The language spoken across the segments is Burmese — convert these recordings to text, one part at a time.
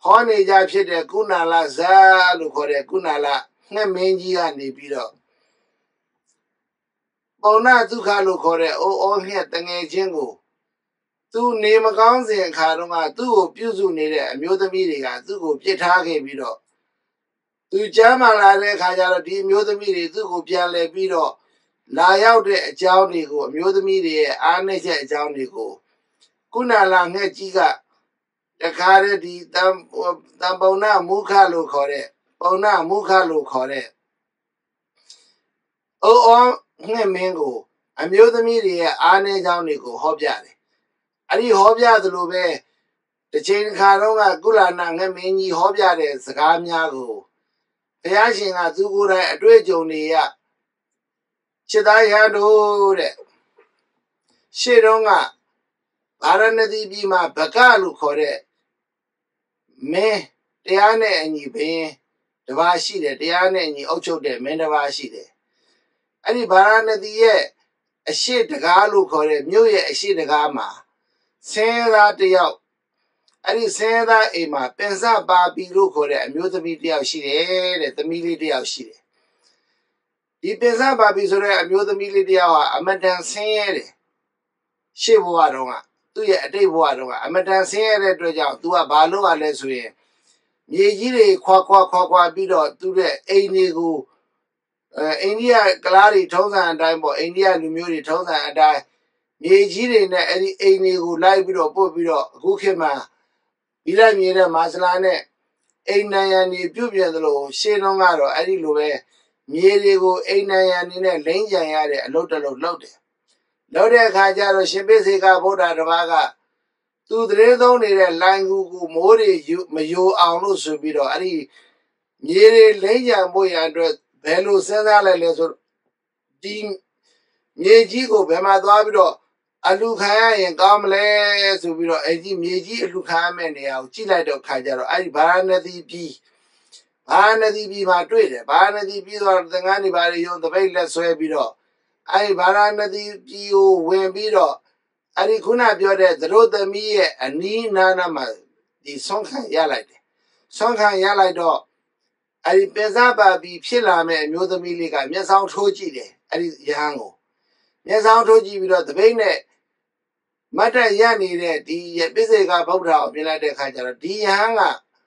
ဟောနေကြဖြစ်တဲ့ကုဏလဇာလို့ခေါ်တဲ့ကုဏလငှက်မင်းကြီးကနေပြီးတော့ပုံနာဒုက္ခလို့ခေါ်တဲ့အိုးအောငှက်တငယ်ချင်းကိုသူနေမကောင်းစဉ်အခါတုန်းကသူ့ကိုပြုစုနေတဲ့အမျိုးသမီးတွေကသူ့ကိုပြစ်ထားခဲ့ပြီးတော့သူကျမ်းမာလာတဲ့အခါကျတော့ဒီအမျိုးသမီးတွေသူ့ကိုပြန်လဲပြီးတော့လာရောက်တဲ့အကြောင်းတွေကိုအမျိုးသမီးတွေရဲ့အားနည်းချက်အကြောင်းတွေကိုကုဏလငှက်ကြီးကတခါတည်းဒီတံပုံနာမုခလို့ခေါ်တဲ့ပုံနာမုခလို့ခေါ်တဲ့အိုးအောငှက်မင်းကိုအမျိုးသမီးတွေရဲ့အားနည်းကြောင်းတွေကိုဟောပြတယ်အဲ့ဒီဟောပြသလိုပဲတစ်ချိန်ခါတော့ကကုလနာငှက်မင်းကြီးဟောပြတဲ့စကားများကိုဘုရားရှင်ကသူကိုယ်တိုင်အတွေ့အကြုံတွေရจิตายาတို့တဲ့ရှေ့တုန်းကဗာရဏသီပြည်မှာဘကလို့ခေါ်တဲ့မင်းတရားနဲ့အညီဘင်းတပါးရှိတယ်တရားနဲ့အညီအုပ်ချုပ်တဲ့မင်းတပါးရှိတယ်အဲ့ဒီဗာရဏသီရဲ့အရှိတကားလို့ခေါ်တဲ့မြို့ရဲ့အရှိတကားမှာဆင်းသားတယောက်အဲ့ဒီဆင်းသားအိမ်မှာပင်စပါပီလို့ခေါ်တဲ့အမျိုးသမီးတယောက်ရှိတယ်တဲ့သမီးလေးတယောက်ရှိတယ်ဒီပင်စပါပီဆိုတဲ့အမျိုးသမီးလေးတယောက်ဟာအမတန်ဆင်းရဲတယ်ရှေ့ဘဝတုန်းကသူ့ရဲ့အတိတ်ဘဝတုန်းကအမတန်ဆင်းရဲတဲ့အတွက်ကြောင့် तू ကဘာလုပ်ရလဲဆိုရင်မြေကြီးတွေခွာပြီးတော့သူ့ရဲ့အိမ်တွေကိုအိန္ဒိယကလားတွေထုံးစံအတိုင်းပေါ့အိန္ဒိယလူမျိုးတွေထုံးစံအတိုင်းမြေကြီးတွေနဲ့အဲ့ဒီအိမ်တွေကိုလိုက်ပြီးတော့ပို့ပြီးတော့အခုခေတ်မှာဗီလိုက်မြေတဲ့မာစလာနဲ့အိမ်နံရံတွေပြုတ်ပြသလိုရှင်းတော့ကတော့အဲ့ဒီလိုပဲမြေတွေကိုအိမ်နံရံတွေနဲ့လိမ့်ကြံရတဲ့အလုပ်တစ်လုပ်လုပ်တယ်လုပ်တဲ့အခါကျတော့ရှင်ပိစိကဗုဒ္ဓတစ်ပါးကသူတရေသုံးနေတဲ့လိုင်ကူကိုမိုးတွေမယိုအောင်လို့ဆိုပြီးတော့အဲ့ဒီမြေတွေလိမ့်ကြံဖို့ရအတွက်ဘယ်လိုစဉ်းစားလိုက်လဲဆိုဒီမြေကြီးကိုဘယ်မှာသွားပြီးတော့အလူခံရရင်ကောင်းမလဲဆိုပြီးတော့အဲ့ဒီမြေကြီးအလူခံရမယ့်နေရာကိုကြည့်လိုက်တော့ခါကြတော့အဲ့ဒီဗာရဏသီပြည်မှာတွေ့တယ်ဗာရဏသီပြည်သွားသင်္ကန်းတွေဘာတွေယုံတပိတ်လက်ဆွဲပြီးတော့အဲ့ဒီဗာရဏသီပြည်ကိုဝင်ပြီးတော့အဲ့ဒီခုနပြောတဲ့သတို့သမီးရဲ့အနီးနားမှာဒီဆုံးခံရလိုက်တယ်ဆုံးခံရလိုက်တော့အဲ့ဒီပင်စပါပီဖြစ်လာမဲ့အမျိုးသမီးလေးကမျက်စောင်းထိုးကြည့်တယ်အဲ့ဒီယဟန်ကိုမျက်စောင်းထိုးကြည့်ပြီးတော့တပိတ်နဲ့မတ်တက်ရနေတဲ့ဒီပိစိကဗုဒ္ဓကိုမြင်လိုက်တဲ့အခါကျတော့ဒီယဟန်က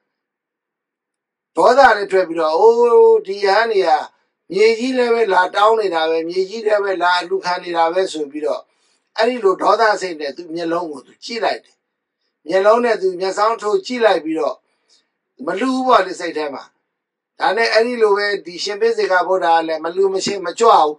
ဒေါသနဲ့ထွက်ပြီးတော့အိုးဒီယဟန်နေရာမြေကြီးလည်းပဲလာတောင်းနေတာပဲမြေကြီးလည်းပဲလာလူခံနေတာပဲဆိုပြီးတော့အဲ့ဒီလိုဒေါသစိတ်နဲ့သူမျက်လုံးကိုသူကြည့်လိုက်တယ်မျက်လုံးနဲ့သူမျက်စောင်းထိုးကြည့်လိုက်ပြီးတော့မလူဘူးပေါ့လေစိတ်ထဲမှာဒါနဲ့အဲ့ဒီလိုပဲဒီရှင်ပိစိကဗုဒ္ဓကလည်းမလူမရှိမကြွဘူး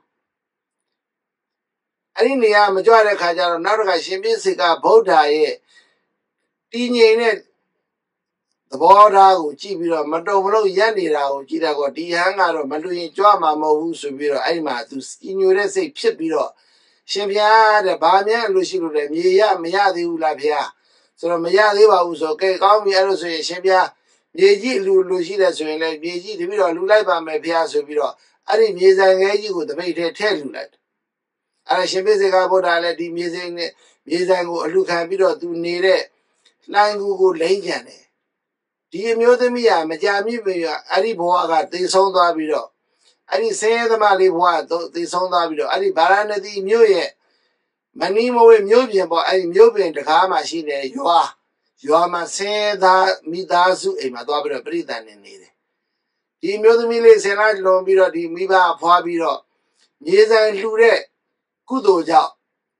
အဲ့ဒီနေရာမကြွတဲ့ခါကျတော့နောက်တစ်ခါရှင်ပိစိကဗုဒ္ဓရဲ့တည်ငြိမ်တဲ့သဘောထားကိုကြည့်ပြီးတော့မတုံမလို့ရက်နေတာကိုကြည့်တော့ဒီဟန်ကတော့မလူရင်ကြွမှာမဟုတ်ဘူးဆိုပြီးတော့အဲ့ဒီမှာသူညိုတဲ့စိတ်ဖြစ်ပြီးတော့ရှင်ဘုရားတဲ့ဘာများလို့ရှိလို့လဲမြေရမရသေးဘူးလားဘုရားဆိုတော့မရသေးပါဘူးဆိုကဲကောင်းပြီအဲ့လိုဆိုရင်ရှင်ဘုရားမြေကြီးလူရှိတယ်ဆိုရင်လည်းမြေကြီးတပြီးတော့လူလိုက်ပါမယ်ဘုရားဆိုပြီးတော့အဲ့ဒီမြေဆိုင်ငယ်ကြီးကိုတပိတ်ထဲထည့်လူလိုက်အဲ့ဒါရှင်ပိစိကဗုဒ္ဓလည်းဒီမြေဆိုင်ကိုအလူခံပြီးတော့သူနေတဲ့လိုင်ကူကိုလိမ့်ကြံတယ်ဒီအမျိုးသမီးကမကြာမြင့်ပြီအဲ့ဒီဘဝကသေဆုံးသွားပြီးတော့အဲ့ဒီဆင်းရဲသမားလေးဘဝသေဆုံးသွားပြီးတော့အဲ့ဒီဗာရာဏသီမြို့ရဲ့မနီမဝေမြို့ပြင်ပေါ့အဲ့ဒီမြို့ပြင်တကားမှာရှိနေရွာမှာဆင်းရဲသားမိသားစုအိမ်မှာသွားပြီးတော့ပြိတ္တန်နေတယ်ဒီမျိုးသမီးလေးဆင်လာလွန်ပြီးတော့ဒီမိဘဖွားပြီးတော့မြေဆိုင်လှူတဲ့ကုသိုလ်ကြောင့်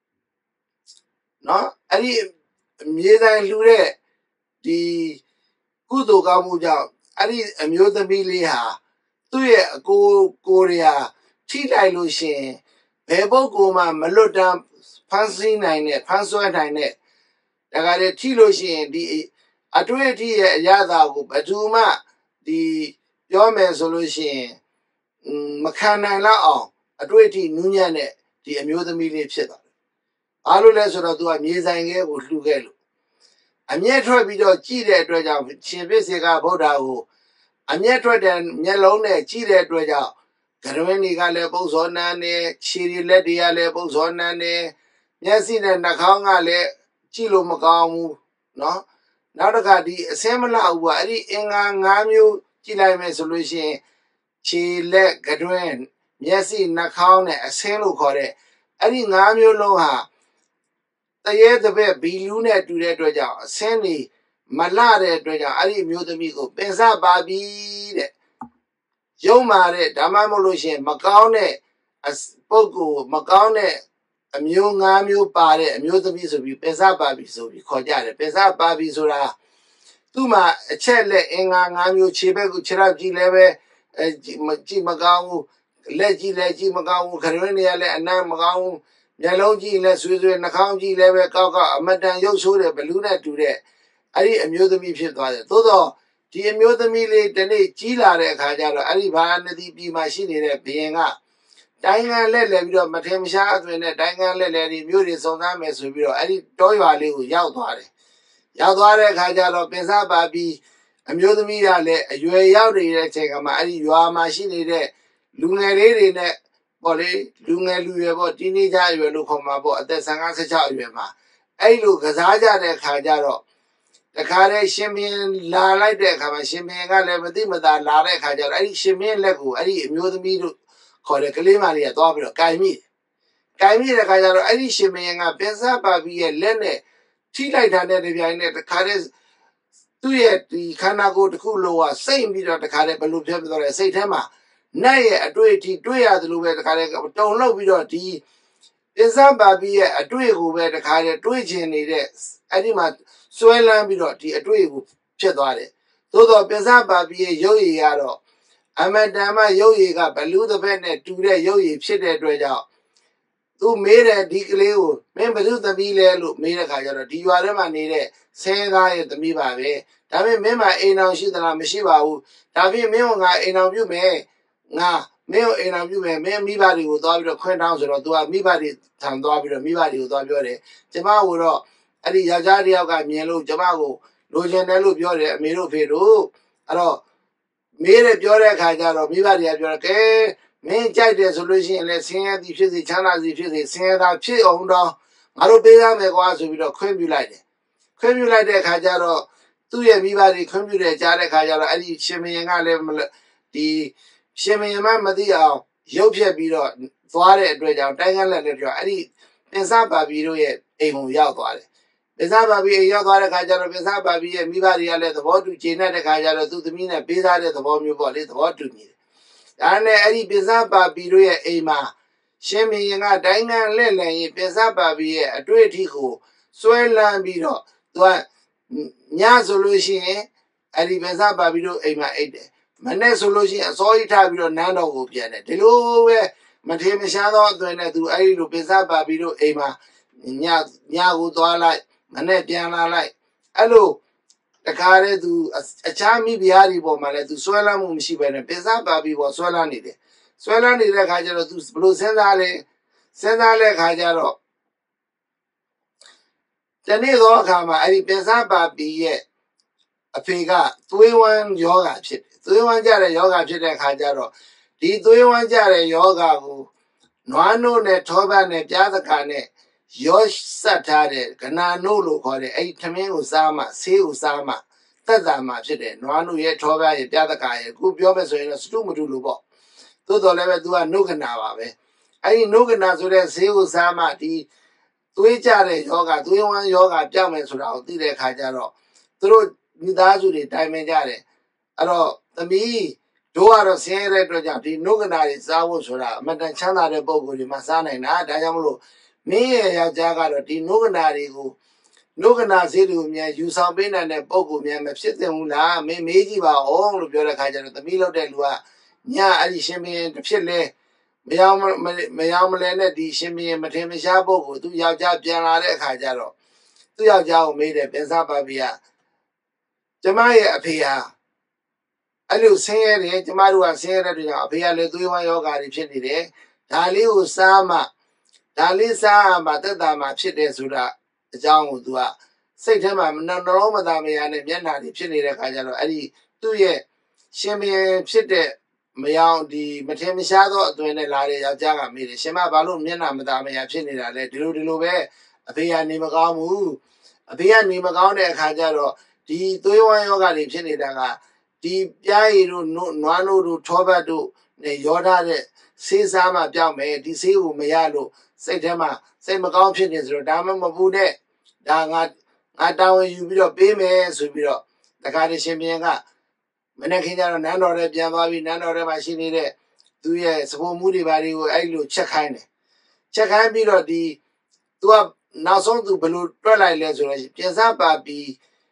နော်အဲ့ဒီမြေဆိုင်လှူတဲ့ဒီကုသိုလ်ကောင်းမှုကြောင့်အဲ့ဒီအမျိုးသမီးလေးဟာသူ့ရဲ့အကိုတွေဟာထိလိုက်လို့ရှိရင်ဘယ်ပုဂ္ဂိုလ်မှမလွတ်တမ်းဖန်ဆီးနိုင်တဲ့ဖန်ဆွဲနိုင်တဲ့ဒါကြတဲ့ထိလို့ရှိရင်ဒီအတွေ့အထိရဲ့အရသာကိုဘယ်သူမှဒီပြောမယ်ဆိုလို့ရှိရင်မခံနိုင်လောက်အောင်အတွေ့အထိနူးညံ့တဲ့ဒီအမျိုးသမီးလေးဖြစ်သွားတယ်။ဘာလို့လဲဆိုတော့သူကမြေဆိုင်ခဲကိုလှူခဲ့လို့အမျက်ထွက်ပြီးတော့ကြည့်တဲ့အတွက်ကြောင့်ရှင်ပိစိကဗုဒ္ဓကိုအမျက်ထွက်တဲ့မျက်လုံးနဲ့ကြည့်တဲ့အတွက်ကြောင့်ကရဝင်းတွေကလည်းပုပ်စောနန်းနေခြေတွေလက်တွေကလည်းပုပ်စောနန်းနေမျက်စိနဲ့နှာခေါင်းကလည်းကြည့်လို့မကောင်းဘူးနော်နောက်တစ်ခါဒီအစင်းမလောက်ဘူးအဲ့ဒီအင်္ဂါ9မျိုးကြည့်လိုက်မယ်ဆိုလို့ရှိရင်ခြေလက်ကတွင်းမျက်စိနှာခေါင်းနဲ့အစင်းလို့ခေါ်တဲ့အဲ့ဒီ9မျိုးလုံးဟာတရေတပည့်ဘီလူးနဲ့တူတဲ့အတွက်ကြောင့်အစင်းတွေမလှတဲ့အတွက်ကြောင့်အဲ့ဒီမျိုးသမီးကိုပင်စပါပြီတဲ့ရုံမာတဲ့ဒါမှမဟုတ်လို့ရှိရင်မကောင်းတဲ့ပုဂ္ဂိုလ်မကောင်းတဲ့အမျိုး9မျိုးပါတဲ့အမျိုးသမီးဆိုပြီးပင်စပါပြီဆိုပြီးခေါ်ကြတယ်ပင်စပါပြီဆိုတာသူ့မှာအချက်လက်အင်္ဂါ9မျိုးခြေဘက်ကိုခြေထောက်ကြည့်လဲပဲကြည့်မကောင်းဘူးလက်ကြည့်လဲကြည့်မကောင်းဘူးခရွင်းတွေကလည်းအနံ့မကောင်းဘူးမျက်လုံးကြည့်လဲဆွေးဆွေးနှာခေါင်းကြည့်လဲပဲကောက်ကောက်အမတန်ရုပ်ဆိုးတဲ့ဘလူးနဲ့တူတဲ့အဲ့ဒီအမျိုးသမီးဖြစ်သွားတယ်သို့တော့ဒီအမျိုးသမီးလေးဒီနေ့ကြီးလာတဲ့အခါကျတော့အဲ့ဒီဘာနတိပြည်မှာရှိနေတဲ့ဘုရင်ကတိုင်းငံလက်လဲပြီးတော့မထင်မရှားအသွင်နဲ့တိုင်းငံလက်လဲဒီမျိုးတွေစုံစမ်းမယ်ဆိုပြီးတော့အဲ့ဒီတောရွာလေးကိုရောက်သွားတယ်ရောက်သွားတဲ့အခါကျတော့ပင်စပါပြီးအမျိုးသမီးကလည်းအရွယ်ရောက်နေတဲ့အချိန်ကမှအဲ့ဒီရွာမှာရှိနေတဲ့လူငယ်လေးတွေနဲ့ပေါ့လေလူငယ်လူရွယ်ပေါ့တီနေကြရွယ်လို့ခေါ်မှာပေါ့အသက်15 16အရွယ်မှာအဲ့လိုကစားကြတဲ့အခါကျတော့တခါတည်းရှင်မင်းလာလိုက်တဲ့အခါမှာရှင်မင်းကလည်းမသိမသာလာတဲ့အခါကျတော့အဲ့ဒီရှင်မင်းလက်ကိုအဲ့ဒီအမျိုးသမီးတို့ခေါ်တဲ့ကလေးမလေးကသွားပြီးတော့ကင်မိတဲ့အခါကျတော့အဲ့ဒီရှင်မင်းကပင်စပါပြီးရဲ့လက်နဲ့ထိလိုက်တာနဲ့တပြိုင်နက်တခါတည်းသူ့ရဲ့ဒီခန္ဓာကိုယ်တစ်ခုလုံးကစိတ်ပြီးတော့တခါတည်းဘလို့ဖြစ်သွားတယ်စိတ်ထဲမှာနတ်ရဲ့အတွေ့အထိတွေ့ရတယ်လို့ပဲတခါတည်းတုံလောက်ပြီးတော့ဒီပင်စပါပြီးရဲ့အတွေ့ကိုပဲတခါတည်းတွေးချင်နေတဲ့အဲ့ဒီမှာစွဲလန်းပြီးတော့ဒီအတွေ့ကိုဖြစ်သွားတယ်သို့တော့ပင်စပါပြီးရဲ့ရုပ်ရည်ကတော့အမတန်မှရုပ်ရည်ကဘလူးတစ်ဖက်နဲ့တူတဲ့ရုပ်ရည်ဖြစ်တဲ့အတွက်ကြောင့်သူမေးတယ်ဒီကလေးကိုမင်းဘယ်သူသမီးလဲလို့မေးတဲ့ခါကျတော့ဒီရွာထဲမှာနေတဲ့ဆဲသားရဲ့သမီးပါပဲဒါပေမဲ့မင်းမအိမ်အောင်ရှိသလားမရှိပါဘူးဒါဖြင့်မင်းကငါအိမ်အောင်ပြုမယ်ငါမင်းကိုအိမ်အောင်ပြုမယ်မင်းမိဘတွေကိုသွားပြီးတော့ခွင့်တောင်းဆိုတော့ तू ကမိဘတွေထံသွားပြီးတော့မိဘတွေကိုသွားပြောတယ်ကျမကိုတော့အဲ့ဒီယောက်ျားတစ်ယောက်ကမြင်လို့ကျမကိုလိုချင်တယ်လို့ပြောတယ်အမေတို့ဖေတို့အဲ့တော့မေးတယ်ပြောတဲ့အခါကျတော့မိဘတွေကပြောတယ်ကဲမင်းကြိုက်တယ်ဆိုလို့ရှိရင်လည်းဆင်းရဲသည်ဖြစ်စေချမ်းသာသည်ဖြစ်စေဆင်းရဲသားဖြစ်အောင်တော့ငါတို့ပေးရမယ်ကွာဆိုပြီးတော့ခွင့်ပြုလိုက်တယ်ခွင့်ပြုလိုက်တဲ့အခါကျတော့သူ့ရဲ့မိဘတွေခွင့်ပြုတယ်ကြားတဲ့အခါကျတော့အဲ့ဒီရှင်မင်းကလည်းဒီရှင်မင်းမမသိအောင်ရုပ်ဖြက်ပြီးတော့သွားတဲ့အတွက်ကြောင့်တိုင်းကလက်နဲ့ပြောအဲ့ဒီပင်စပါပြီးတို့ရဲ့အိမ်ကိုရောက်သွားတယ်ပင်စပါပြီးအိမ်ရောက်သွားတဲ့ခါကျတော့ပင်စပါပြီးရဲ့မိဘတွေကလည်းသဘောတူကျေနပ်တဲ့ခါကျတော့သူ့သမီးနဲ့ပေးစားတဲ့သဘောမျိုးပေါ့လေသဘောတူနေတယ်ဒါနဲ့အဲ့ဒီပင်စပါပြီးတို့ရဲ့အိမ်မှာရှင်မင်းကတိုင်းကလက်လည်ရင်ပင်စပါပြီးရဲ့အတွေ့အထိကိုစွဲလန်းပြီးတော့သူကညဆိုလို့ရှိရင်အဲ့ဒီပင်စပါပြီးတို့အိမ်မှာအိတ်တယ်မနေ့ဆိုလို့ရှိရင်အစောကြီးထားပြီးတော့နန်းတော်ကိုပြန်တယ်ဒီလိုပဲမထေမရှားသောအသွင်နဲ့သူအဲ့ဒီလိုပင်စပါပြီးတို့အိမ်မှာညကိုသွားလိုက်မနေ့ပြန်လာလိုက်အဲ့လိုတခါတည်းသူအခြားမိဖုရားတွေပေါ်မှာလည်းသူဆွဲလန်းမှုမရှိဘဲနဲ့ပင်စပါပြီးပေါ်ဆွဲလန်းနေတယ်ဆွဲလန်းနေတဲ့ခါကျတော့သူဘလို့စဉ်းစားလဲခါကျတော့တနေ့သောအခါမှာအဲ့ဒီပင်စပါပြီးရဲ့အဖေကသွေးဝမ်းယောဂဖြစ်တယ်သွေးဝမ်းကြတဲ့ယောဂဖြစ်တဲ့ခါကျတော့ဒီသွေးဝမ်းကြတဲ့ယောဂကိုနွားနို့နဲ့ထောပတ်နဲ့ပြားစကာနဲ့ရောဆက်ထားတဲ့ကနာနို့လို့ခေါ်တဲ့အဲ့ဒီထမင်းကိုစားမှဆေးကိုစားမှသက်သာမှဖြစ်တယ်နွားနို့ရဲ့ထောပတ်ရဲ့ပြားစကာရဲ့ခုပြောမယ်ဆိုရင်တော့စတုမတုလို့ပေါ့သို့တော်လည်းပဲ तू ကနှုတ်ကနာပါပဲအဲ့ဒီနှုတ်ကနာဆိုတဲ့ဆေးကိုစားမှဒီသွေးကြတဲ့ယောဂသွေးဝမ်းယောဂပြောက်မယ်ဆိုတာကိုသိတဲ့အခါကျတော့သူတို့မိသားစုတွေတိုင်ပင်ကြတယ်အဲ့တော့သမီးတို့ကတော့ဆင်းရဲတဲ့အတွက်ကြောင့်ဒီနှုတ်ကနာတွေစားဖို့ဆိုတာအမတန်ချမ်းသာတဲ့ပုံကိုယ်တွေမှစားနိုင်တာဒါကြောင့်မလို့မင်းရဲ့ယောက်ျားကတော့ဒီနှုတ်ကနာတွေကိုနှုတ်ကနာဆေးတွေကိုမြန်ယူဆောင်ပေးနိုင်တဲ့ပုံကိုယ်မြန်မဖြစ်သင့်ဘူးလားမင်းမေးကြည့်ပါဦးလို့ပြောတဲ့အခါကျတော့သမီးလောက်တဲ့လူကညအဲ့ဒီရှင်မင်းတစ်ဖြစ်လဲမယောင်းမလဲနဲ့ဒီရှင်မင်းမထင်မရှားပုံကိုသူယောက်ျားပြန်လာတဲ့အခါကျတော့သူယောက်ျားကိုမေးတယ်ပင်စပါပြီးကကျမရဲ့အဖေဟာအဲ့လိုဆင်းရဲတယ်ကျမတို့ကဆင်းရဲတဲ့အတွက်ကြောင့်အဖေကလည်းသွေးဝမ်းယောဂါတွေဖြစ်နေတယ်ဒါလေးကိုစားမှဒါလေးစားမှသက်သာမှဖြစ်တယ်ဆိုတာအကြောင်းကိုသူကစိတ်ထဲမှာနှလုံးမသားမယားနဲ့မျက်နှာတွေဖြစ်နေတဲ့ခါကျတော့အဲ့ဒီသူ့ရဲ့ရှင်မင်းဖြစ်တဲ့မယောင်ဒီမထင်မရှားသောအသွင်နဲ့လာတဲ့ယောက်ျားကမေးတယ်ရှင်မဘာလို့မျက်နှာမသားမယားဖြစ်နေတာလဲဒီလိုပဲအဖေကနေမကောင်းဘူးအဖေကနေမကောင်းတဲ့အခါကျတော့ဒီသွေးဝမ်းယောဂတွေဖြစ်နေတာကဒီပြားရည်တို့နွားနို့တို့ထောပတ်တို့နဲ့ရောထားတဲ့ဆေးစားမှပြောင်းမယ်ဒီဆေးကိုမရလို့စိတ်ထဲမှာစိတ်မကောင်းဖြစ်နေဆိုတော့ဒါမှမပူနဲ့ဒါငါတာဝန်ယူပြီးတော့ပေးမယ်ဆိုပြီးတော့တခါတည်းရှင်ပြန်ကမနေ့ခင်ကျတော့နန်းတော်ထဲပြန်သွားပြီးနန်းတော်ထဲမှာရှိနေတဲ့သူရဲ့စပုံမှုတွေဘာတွေကိုအဲ့လိုချက်ခိုင်းတယ်ချက်ခိုင်းပြီးတော့သူကနောက်ဆုံးသူဘယ်လိုတွက်လိုက်လဲဆိုတော့ပြင်စားပါပြီး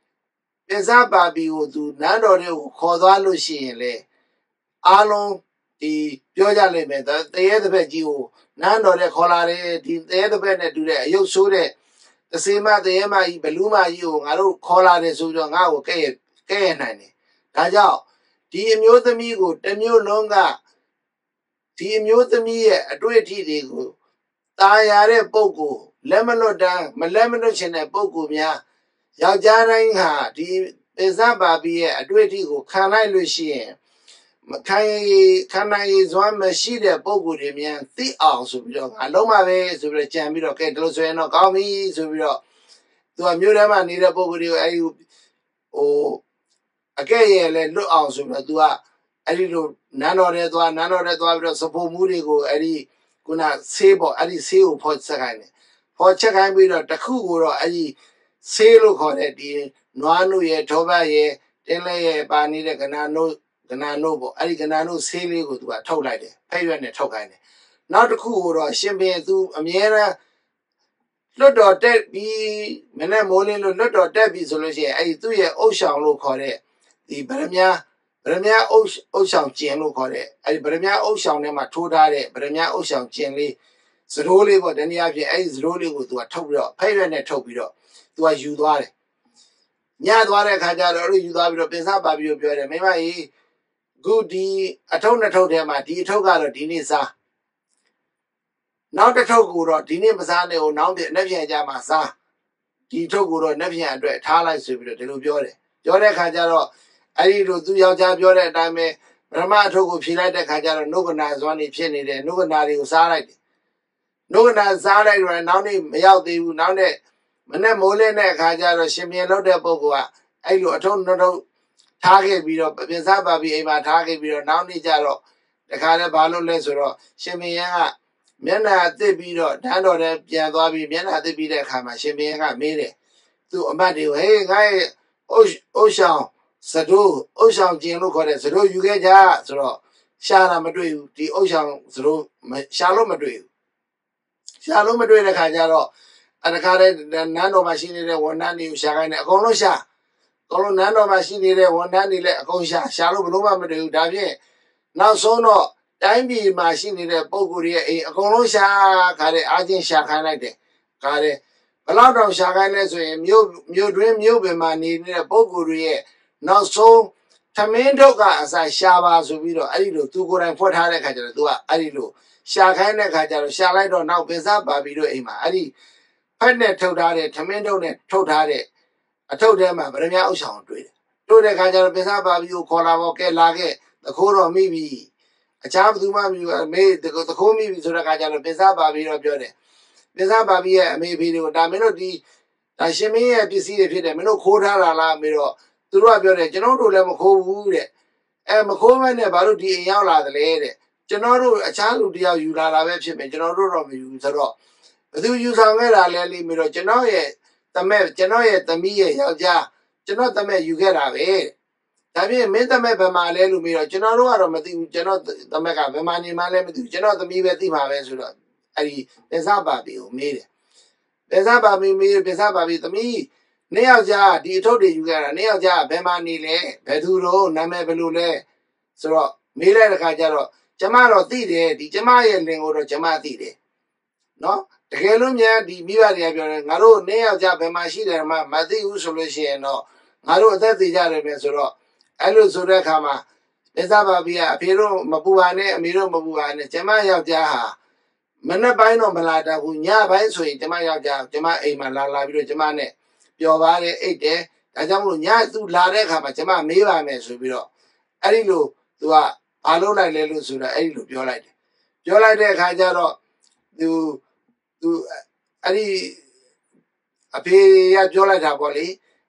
ကိုသူနန်းတော်တွေကိုခေါ်သွားလို့ရှိရင်လေအားလုံးဒီပြောကြလိမ့်မယ်တရေတစ်ဖက်ကြီးကိုနန်းတော်ထဲခေါ်လာတယ်ဒီတရေတစ်ဖက်နဲ့တူတဲ့အယုတ်ဆိုးတဲ့တစေမတရေမကြီးဘလူးမကြီးကိုငါတို့ခေါ်လာတယ်ဆိုပြီးတော့ငါ့ကိုကဲ့နိုင်တယ်ဒါကြောင့်ဒီအမျိုးသမီးကိုတစ်မျိုးလုံးကဒီအမျိုးသမီးရဲ့အတွေ့အထိတွေကိုตาရတဲ့ပုံကိုလက်မလွတ်တမ်းမလက်မလွတ်ချင်တဲ့ပုံကိုများယောက်ျားတိုင်းဟာဒီပင်စပါဘီရဲ့အတွေ့အထိကိုခံလိုက်လို့ရှိရင်ခံနိုင်စွမ်းမရှိတဲ့ပုံကိုတွေများသိအောင်ဆိုပြီးတော့ငါလုံးပါပဲဆိုပြီးတော့ကြံပြီးတော့ကဲဒီလိုဆိုရင်တော့ကောင်းပြီဆိုပြီးတော့သူကမြို့ထဲမှာနေတဲ့ပုံကိုတွေကိုအဲဒီဟိုအကဲ့ရဲ့လဲလွတ်အောင်ဆိုပြီးတော့သူကအဲ့ဒီလိုနန်းတော်ထဲသွားပြီးတော့စဖို့မှုတွေကိုအဲ့ဒီခုနဆေးပေါ့အဲ့ဒီဆေးကိုဖော်ချက်ခိုင်းတယ်ဖော်ချက်ခိုင်းပြီးတော့တခုကိုတော့အဲ့ဒီဆေးလို့ခေါ်တဲ့ဒီနွားနို့ရဲ့ထောပတ်ရဲ့တင်းလဲရဲ့ပါနေတဲ့ကနာနို့ပေါ့အဲ့ဒီကနာနို့ဆေးလေးကိုသူကထုတ်လိုက်တယ်ဖဲ့ရွက်နဲ့ထုတ်ခိုင်းတယ်နောက်တစ်ခုကိုတော့ရှင်ဘင်သူအမြဲတမ်းလွတ်တော်တက်ပြီးမနေ့မိုးလင်းလို့လွတ်တော်တက်ပြီးဆိုလို့ရှိရင်အဲ့ဒီသူ့ရဲ့အုပ်ဆောင်လို့ခေါ်တဲ့ဒီဗရမ nya အုပ်ဆောင်ကျင်လို့ခေါ်တဲ့အဲ့ဒီဗရမ nya အုပ်ဆောင်ထဲမှာထိုးထားတဲ့ဗရမ nya အုပ်ဆောင်ကျင်လေးစရိုးလေးပေါ့တနည်းအားဖြင့်အဲ့ဒီစရိုးလေးကိုသူကထုတ်ပြီးတော့ဖဲ့ရွက်နဲ့ထုတ်ပြီးတော့သူကယူသွားတယ်ညသွားတဲ့ခါကျတော့အဲ့ယူသွားပြီးတော့ပင်စပါပြီးတော့ပြောတယ်မိမကြီးခုဒီအထုပ်နှစ်ထုပ်ထဲမှာဒီအထုပ်ကတော့ဒီနေ့စားနောက်တစ်ထုပ်ကိုတော့ဒီနေ့မစားနဲ့ဟိုနောက်ပြနေ့ပြန်ကြမှာစားဒီထုပ်ကိုတော့နေ့ပြန်အတွက်ထားလိုက်ဆိုပြီးတော့ဒီလိုပြောတယ်ပြောတဲ့ခါကျတော့အဲ့ဒီလိုသူယောက်ျားပြောတဲ့အတိုင်းပဲပထမအထုပ်ကိုဖြေလိုက်တဲ့ခါကျတော့နှုတ်ကနာစွမ်းနေဖြစ်နေတယ်နှုတ်ကနာတွေကိုစားလိုက်တယ်နှုတ်ကနာစားလိုက်တော့နောက်နေ့မရောက်သေးဘူးနောက်နေ့မနေ့မိုးလင်းတဲ့အခါကျတော့ရှင်ပြန်လောက်တဲ့ပုဂ္ဂိုလ်ကအဲ့လိုအထုပ်နှစ်ထုပ်ထားခဲ့ပြီးတော့ပြင်စားပါပြီးအိမ်မှာထားခဲ့ပြီးတော့နောက်နေ့ကျတော့တခါတည်းဘာလို့လဲဆိုတော့ရှင်ပြန်ကမျက်နှာအသစ်ပြီးတော့ဓာတ်တော်ထဲပြန်သွားပြီးမျက်နှာအသစ်ပြီးတဲ့အခါမှာရှင်ပြန်ကမေးတယ်သူ့အမတ်တွေကိုဟေးငါ့ရဲ့အုတ်ဆောင်စတိုးအုတ်ဆောင်ကျင်လို့ခေါ်တဲ့စတိုးယူခဲ့ကြဆိုတော့ရှာတာမတွေ့ဘူးဒီအုတ်ဆောင်စတိုးရှာလို့မတွေ့ဘူးရှာလို့မတွေ့တဲ့ခါကျတော့တခါတည်းနန်းတော်မှာရှိနေတဲ့ဝန်ထမ်းတွေကိုရှာခိုင်းတယ်အကုန်လုံးရှာအကုန်လုံးနန်းတော်မှာရှိနေတဲ့ဝန်ထမ်းတွေလည်းအကုန်ရှာလို့ဘလို့မှမတွေ့ဘူးဒါဖြင့်နောက်ဆုံးတော့တိုင်းပြည်မှာရှိနေတဲ့ပုံကိုယ်တွေရဲ့အိမ်အကုန်လုံးရှာခါတဲ့အားချင်းရှာခိုင်းလိုက်တယ်ခါတဲ့ဘလောက်တောင်ရှာခိုင်းလဲဆိုရင်မြို့တွင်းမြို့ပင်မှာနေတဲ့ပုံကိုယ်တွေရဲ့နောက်ဆုံးသမင်းထုတ်ကအစားရှာပါဆိုပြီးတော့အဲ့ဒီလိုသူကိုယ်တိုင်ဖွက်ထားတဲ့ခါကျတော့သူကအဲ့ဒီလိုရှာခိုင်းတဲ့ခါကျတော့ရှာလိုက်တော့နောက်ပင်စားပါပြီးတော့အိမ်မှာအဲ့ဒီဖက်နဲ့ထုတ်ထားတဲ့သမင်းထုတ်နဲ့ထုတ်ထားတဲ့အထုပ်ထဲမှာဗရမ ्या အုပ်ဆောင်တွေ့တယ်တွေ့တဲ့ခါကျတော့ပင်စားပါပြီးကိုခေါ်လာပေါ့ကဲလာခဲ့တခိုးတော့မိပြီအခြားဘသူမှမယူမေးတခိုးမိပြီဆိုတဲ့ခါကျတော့ပင်စားပါပြီးတော့ပြောတယ်ပင်စားပါပြီးရဲ့အမေဖေးတွေကိုဒါမင်းတို့ဒီဒါရှင်မင်းရဲ့ပစ္စည်းတွေဖြစ်တယ်မင်းတို့ခိုးထားတာလားမေးတော့သူတို့ကပြောတယ်ကျွန်တော်တို့လည်းမခိုးဘူးတဲ့မခိုးမဲနဲ့ဘာလို့ဒီအိမ်ရောက်လာသလဲတဲ့ကျွန်တော်တို့အခြားလူတယောက်ယူလာတာပဲဖြစ်မယ်ကျွန်တော်တို့တော့မယူဘူးဆိုတော့ဘသူယူဆောင်ခဲ့တာလဲလိမ့်ပြီးတော့ကျွန်တော်ရဲ့သမီးရဲ့ယောက်ျားကျွန်တော်သမက်ယူခဲ့တာပဲဒါဖြင့်မင်းသမက်ဘယ်မှာလဲလို့မေးတော့ကျွန်တော်တို့ကတော့မသိဘူးကျွန်တော်သမက်ကဘယ်မှာနေမှလဲမသိဘူးကျွန်တော်သမီးပဲသိမှာပဲဆိုတော့အဲ့ဒီပင်စားပါပြီကိုမေးတယ်ပင်စားပါပြီမေးပင်စားပါပြီသမီးနေ့ယောက်ျားဒီအထုပ်တွေယူခဲ့တာနေ့ယောက်ျားဘယ်မှာနေလဲဘယ်သူတော့နာမည်ဘယ်လိုလဲဆိုတော့မေးလိုက်တဲ့ခါကျတော့ကျမတော့သိတယ်ဒီကျမရဲ့လင်ကိုတော့ကျမသိတယ်နော်တကယ်လို့များဒီမိဘတွေကပြောတယ်ငါတို့နေ့ယောက်ျားဘယ်မှာရှိတယ်မှမသိဘူးဆိုလို့ရှိရင်တော့ငါတို့အသက်သေးကြတယ်ပဲဆိုတော့အဲ့လိုဆိုတဲ့အခါမှာပင်စားပါပြီကအဖေတို့မပူပါနဲ့အမေတို့မပူပါနဲ့ကျမယောက်ျားဟာမနေ့ပိုင်းတော့မလာတတ်ဘူးညပိုင်းဆိုရင်ကျမယောက်ျားကျမအိမ်မှာလာပြီးတော့ကျမနဲ့ပျော်ပါတယ်အိတ်တယ်ဒါကြောင့်မလို့ညသူလာတဲ့အခါမှာကျမမေးပါမယ်ဆိုပြီးတော့အဲ့ဒီလိုသူကဘာလုပ်လိုက်လဲလို့ဆိုတော့အဲ့ဒီလိုပြောလိုက်တယ်ပြောလိုက်တဲ့အခါကျတော့သူအဲ့ဒီအဖေကပြောလိုက်တာပေါ့လေ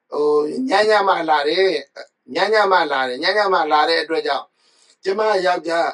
ညမလာတယ်ညမလာတယ်ညမလာတဲ့အတွက်ကြောင့်ကျမယောက်ျား